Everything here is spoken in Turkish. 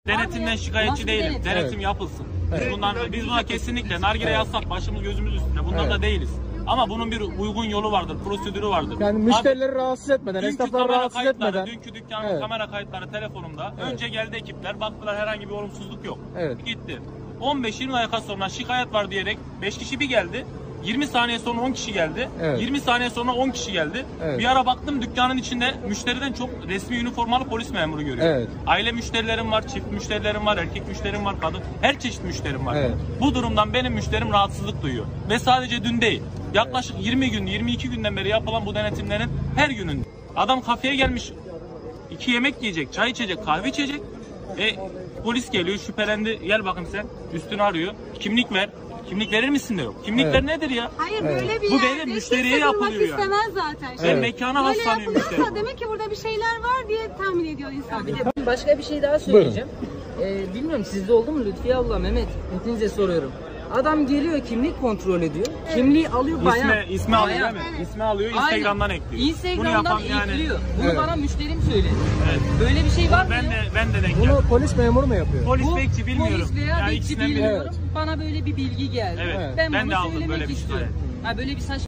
Denetimden şikayetçi değilim. Denetim yapılsın. Biz buna kesinlikle nargile yazsak başımız gözümüz üstünde. Bundan da değiliz. Ama bunun bir uygun yolu vardır, prosedürü vardır. Yani müşterileri rahatsız etmeden, esnafları rahatsız etmeden. Dünkü dükkanın kamera kayıtları telefonumda. Önce geldi ekipler, baktılar herhangi bir olumsuzluk yok. Gitti. 15-20 dakika sonra şikayet var diyerek 5 kişi bir geldi. 20 saniye sonra 10 kişi geldi. 20 saniye sonra 10 kişi geldi. Bir ara baktım dükkanın içinde müşteriden çok resmi üniformalı polis memuru görüyorum. Aile müşterilerim var, çift müşterilerim var, erkek müşterim var, kadın. Her çeşit müşterim var. Bu durumdan benim müşterim rahatsızlık duyuyor. Ve sadece dün değil. Yaklaşık 20 gün, 22 günden beri yapılan bu denetimlerin her gününde. Adam kafeye gelmiş, 2 yemek yiyecek, çay içecek, kahve içecek. Polis geliyor, şüphelendi. Gel bakayım sen, üstünü arıyor. Kimlik ver. Kimlik verir misin de yok. Kimlikler nedir ya? Hayır böyle bir bu benim müşteriye yapılıyor yani. İstemez zaten. Ben mekana haslanıyorum müşteri. Demek ki burada bir şeyler var diye tahmin ediyor insan. Bir de başka bir şey daha söyleyeceğim. Bilmiyorum sizde oldu mu Lütfiye abla, Mehmet, hepinize soruyorum. Adam geliyor, kimlik kontrol ediyor. Kimliği alıyor bayan. İsmi alıyor değil mi? İsmi alıyor, Instagram'dan ekliyor. Instagram'dan ekliyor. Bunu bana müşterim söyledi. Böyle bir şey var mı? Ben de denk Bunu polis memuru mu yapıyor? Polis bekçi bilmiyorum. Polis veya bekçi bilmiyorum. Bana böyle bir bilgi geldi. Ben de bunu aldım söylemek böyle bir şey. istiyorum. Böyle bir saçma